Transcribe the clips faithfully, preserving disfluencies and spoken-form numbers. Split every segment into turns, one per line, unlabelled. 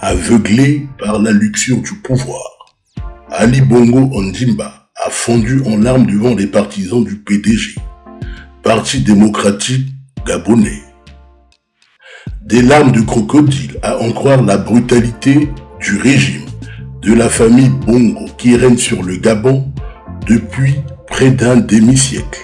aveuglé par la luxure du pouvoir. Ali Bongo Ondimba a fondu en larmes devant les partisans du P D G, Parti démocratique gabonais. Des larmes de crocodile à en croire la brutalité du régime de la famille Bongo qui règne sur le Gabon depuis près d'un demi-siècle.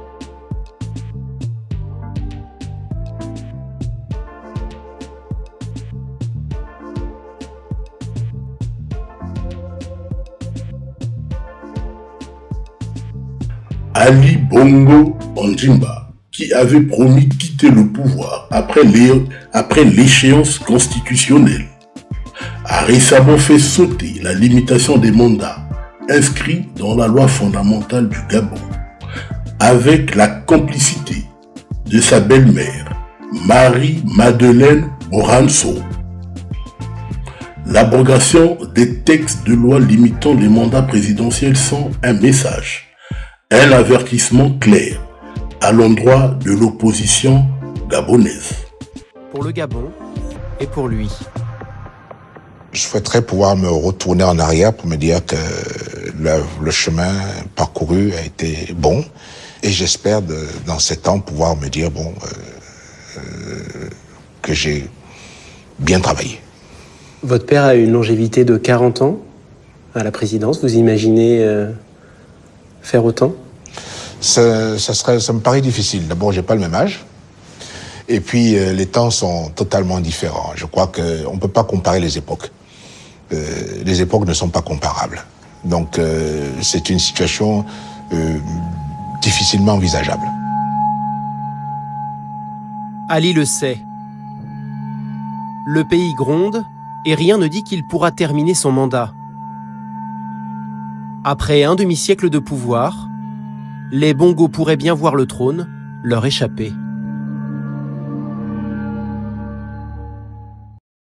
Ali Bongo Ondimba, qui avait promis quitter le pouvoir après l'é- après l'échéance constitutionnelle, a récemment fait sauter la limitation des mandats inscrits dans la loi fondamentale du Gabon, avec la complicité de sa belle-mère, Marie-Madeleine Boranso. L'abrogation des textes de loi limitant les mandats présidentiels sont un message, un avertissement clair à l'endroit de l'opposition gabonaise.
Pour le Gabon et pour lui.
Je souhaiterais pouvoir me retourner en arrière pour me dire que le, le chemin parcouru a été bon et j'espère de, dans ces temps pouvoir me dire bon euh, euh, que j'ai bien travaillé.
Votre père a une longévité de quarante ans à la présidence. Vous imaginez euh, faire autant?
ça, ça, serait, ça me paraît difficile. D'abord, j'ai pas le même âge. Et puis, euh, les temps sont totalement différents. Je crois qu'on ne peut pas comparer les époques. Euh, les époques ne sont pas comparables. Donc, euh, c'est une situation euh, difficilement envisageable.
Ali le sait. Le pays gronde et rien ne dit qu'il pourra terminer son mandat. Après un demi-siècle de pouvoir, les Bongo pourraient bien voir le trône leur échapper.